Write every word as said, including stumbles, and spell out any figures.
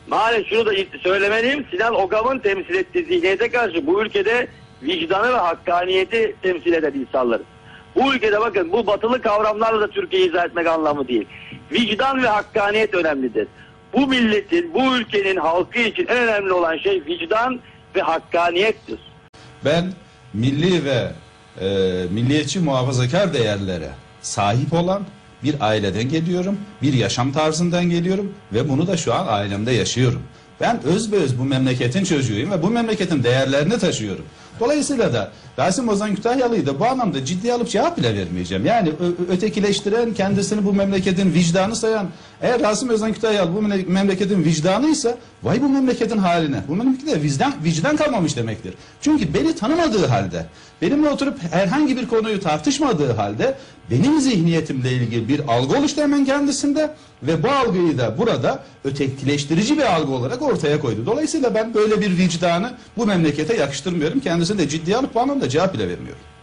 maalesef şunu da söylemeliyim. Sinan Ogam'ın temsil ettiği zihniyete karşı bu ülkede vicdanı ve hakkaniyeti temsil eden insanlarız. Bu ülkede bakın bu batılı kavramlarla da Türkiye'yi izah etmek anlamı değil. Vicdan ve hakkaniyet önemlidir. Bu milletin, bu ülkenin halkı için en önemli olan şey vicdan ve hakkaniyettir. Ben milli ve e, milliyetçi muhafazakar değerlere sahip olan bir aileden geliyorum, bir yaşam tarzından geliyorum ve bunu da şu an ailemde yaşıyorum. Ben özbeöz bu memleketin çocuğuyum ve bu memleketin değerlerini taşıyorum. Dolayısıyla da Rasim Ozan Kütahyalı'yı da bu anlamda ciddiye alıp cevap bile vermeyeceğim. Yani ötekileştiren, kendisini bu memleketin vicdanı sayan, eğer Rasim Ozan Kütahyalı bu memleketin vicdanıysa, vay bu memleketin haline. Bu memlekette vicdan, vicdan kalmamış demektir. Çünkü beni tanımadığı halde, benimle oturup herhangi bir konuyu tartışmadığı halde, benim zihniyetimle ilgili bir algı oluştu hemen kendisinde ve bu algıyı da burada ötekileştirici bir algı olarak ortaya koydu. Dolayısıyla ben böyle bir vicdanı bu memlekete yakıştırmıyorum. Kendisini de ciddiye alıp bu anlamda cevap bile vermiyorum.